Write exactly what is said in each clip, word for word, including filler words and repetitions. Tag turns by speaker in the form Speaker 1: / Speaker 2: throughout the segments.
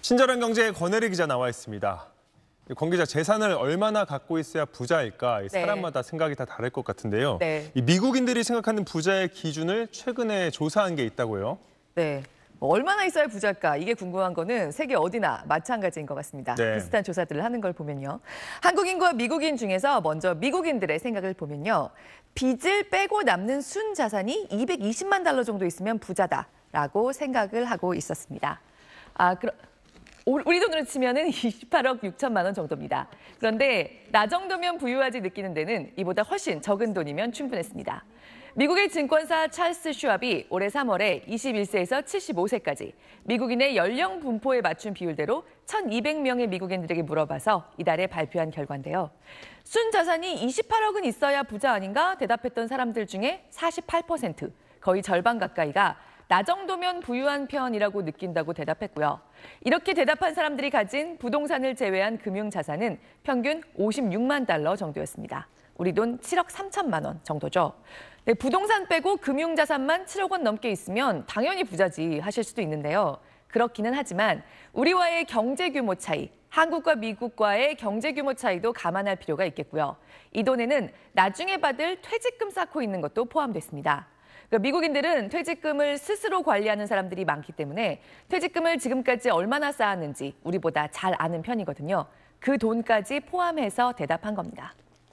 Speaker 1: 친절한 경제의 권혜리 기자 나와 있습니다. 권 기자, 재산을 얼마나 갖고 있어야 부자일까?
Speaker 2: 네.
Speaker 1: 사람마다 생각이 다 다를 것 같은데요.
Speaker 2: 네.
Speaker 1: 이 미국인들이 생각하는 부자의 기준을 최근에 조사한 게 있다고요?
Speaker 2: 네. 뭐 얼마나 있어야 부자일까? 이게 궁금한 거는 세계 어디나 마찬가지인 것 같습니다.
Speaker 1: 네.
Speaker 2: 비슷한 조사들을 하는 걸 보면요. 한국인과 미국인 중에서 먼저 미국인들의 생각을 보면요. 빚을 빼고 남는 순 자산이 이백이십만 달러 정도 있으면 부자다라고 생각을 하고 있었습니다. 아, 그럼 우리 돈으로 치면은 이십팔억 육천만 원 정도입니다. 그런데 나 정도면 부유하지 느끼는 데는 이보다 훨씬 적은 돈이면 충분했습니다. 미국의 증권사 찰스 슈왑이 올해 삼월에 이십일 세에서 칠십오 세까지 미국인의 연령 분포에 맞춘 비율대로 천이백 명의 미국인들에게 물어봐서 이달에 발표한 결과인데요. 순 자산이 이십팔억은 있어야 부자 아닌가 대답했던 사람들 중에 사십팔 퍼센트, 거의 절반 가까이가 나 정도면 부유한 편이라고 느낀다고 대답했고요. 이렇게 대답한 사람들이 가진 부동산을 제외한 금융자산은 평균 오십육만 달러 정도였습니다. 우리 돈 칠억 삼천만 원 정도죠. 네, 부동산 빼고 금융자산만 칠억 원 넘게 있으면 당연히 부자지 하실 수도 있는데요. 그렇기는 하지만 우리와의 경제 규모 차이, 한국과 미국과의 경제 규모 차이도 감안할 필요가 있겠고요. 이 돈에는 나중에 받을 퇴직금 쌓고 있는 것도 포함됐습니다. 그러니까 미국인들은 퇴직금을 스스로 관리하는 사람들이 많기 때문에 퇴직금을 지금까지 얼마나 쌓았는지 우리보다 잘 아는 편이거든요. 그 돈까지 포함해서 대답한 겁니다.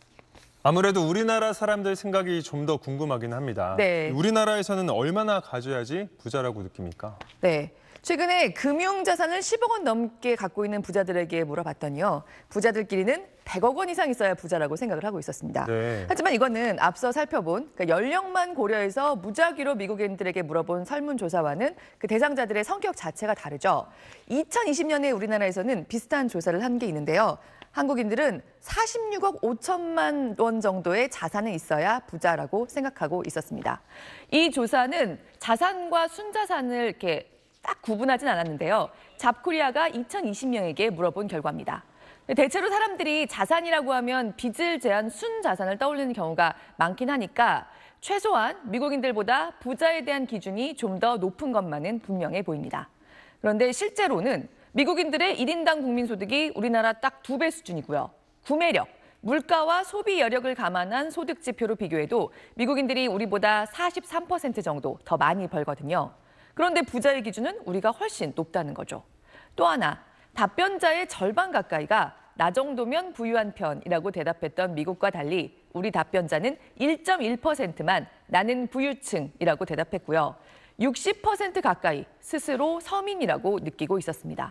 Speaker 1: 아무래도 우리나라 사람들 생각이 좀 더 궁금하긴 합니다.
Speaker 2: 네.
Speaker 1: 우리나라에서는 얼마나 가져야지 부자라고 느낍니까?
Speaker 2: 네. 최근에 금융자산을 십억 원 넘게 갖고 있는 부자들에게 물어봤더니요. 부자들끼리는 백억 원 이상 있어야 부자라고 생각을 하고 있었습니다.
Speaker 1: 네.
Speaker 2: 하지만 이거는 앞서 살펴본 그러니까 연령만 고려해서 무작위로 미국인들에게 물어본 설문조사와는 그 대상자들의 성격 자체가 다르죠. 이천이십 년에 우리나라에서는 비슷한 조사를 한 게 있는데요. 한국인들은 사십육억 오천만 원 정도의 자산이 있어야 부자라고 생각하고 있었습니다. 이 조사는 자산과 순자산을 이렇게 딱 구분하진 않았는데요. 잡코리아가 이천이십 명에게 물어본 결과입니다. 대체로 사람들이 자산이라고 하면 빚을 제한 순자산을 떠올리는 경우가 많긴 하니까 최소한 미국인들보다 부자에 대한 기준이 좀 더 높은 것만은 분명해 보입니다. 그런데 실제로는 미국인들의 일 인당 국민소득이 우리나라 딱 두 배 수준이고요. 구매력, 물가와 소비 여력을 감안한 소득 지표로 비교해도 미국인들이 우리보다 사십삼 퍼센트 정도 더 많이 벌거든요. 그런데 부자의 기준은 우리가 훨씬 높다는 거죠. 또 하나, 답변자의 절반 가까이가 나 정도면 부유한 편이라고 대답했던 미국과 달리 우리 답변자는 일 점 일 퍼센트만 나는 부유층이라고 대답했고요. 육십 퍼센트 가까이 스스로 서민이라고 느끼고 있었습니다.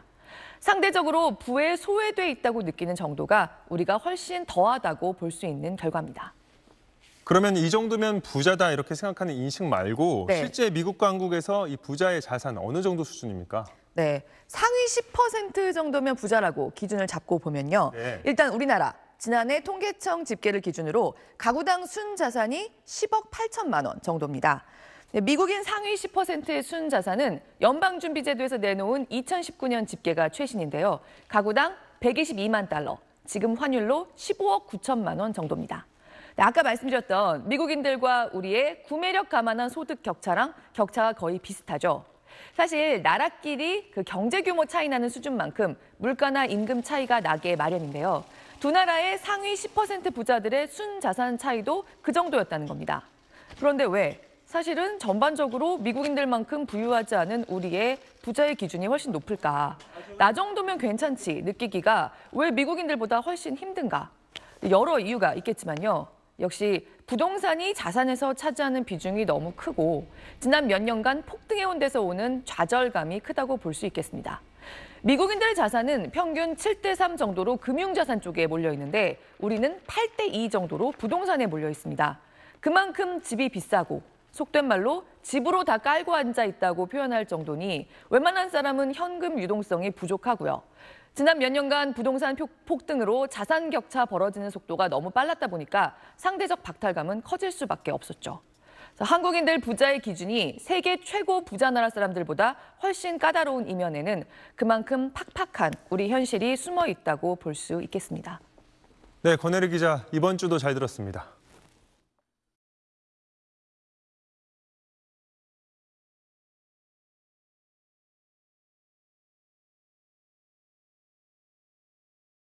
Speaker 2: 상대적으로 부에 소외돼 있다고 느끼는 정도가 우리가 훨씬 더하다고 볼 수 있는 결과입니다.
Speaker 1: 그러면 이 정도면 부자다 이렇게 생각하는 인식 말고
Speaker 2: 네.
Speaker 1: 실제 미국과 한국에서 이 부자의 자산 어느 정도 수준입니까?
Speaker 2: 네, 상위 십 퍼센트 정도면 부자라고 기준을 잡고 보면요.
Speaker 1: 네.
Speaker 2: 일단 우리나라 지난해 통계청 집계를 기준으로 가구당 순자산이 십억 팔천만 원 정도입니다. 미국인 상위 십 퍼센트의 순자산은 연방준비제도에서 내놓은 이천십구 년 집계가 최신인데요. 가구당 백이십이만 달러, 지금 환율로 십오억 구천만 원 정도입니다. 아까 말씀드렸던 미국인들과 우리의 구매력 감안한 소득 격차랑 격차가 거의 비슷하죠. 사실 나라끼리 그 경제 규모 차이 나는 수준만큼 물가나 임금 차이가 나게 마련인데요. 두 나라의 상위 십 퍼센트 부자들의 순자산 차이도 그 정도였다는 겁니다. 그런데 왜? 사실은 전반적으로 미국인들만큼 부유하지 않은 우리의 부자의 기준이 훨씬 높을까? 나 정도면 괜찮지 느끼기가 왜 미국인들보다 훨씬 힘든가? 여러 이유가 있겠지만요. 역시 부동산이 자산에서 차지하는 비중이 너무 크고 지난 몇 년간 폭등해온 데서 오는 좌절감이 크다고 볼 수 있겠습니다. 미국인들의 자산은 평균 칠 대 삼 정도로 금융자산 쪽에 몰려 있는데 우리는 팔 대 이 정도로 부동산에 몰려 있습니다. 그만큼 집이 비싸고 속된 말로 집으로 다 깔고 앉아 있다고 표현할 정도니 웬만한 사람은 현금 유동성이 부족하고요. 지난 몇 년간 부동산 폭등으로 자산 격차 벌어지는 속도가 너무 빨랐다 보니까 상대적 박탈감은 커질 수밖에 없었죠. 한국인들 부자의 기준이 세계 최고 부자 나라 사람들보다 훨씬 까다로운 이면에는 그만큼 팍팍한 우리 현실이 숨어 있다고 볼 수 있겠습니다.
Speaker 1: 네, 권혜리 기자, 이번 주도 잘 들었습니다.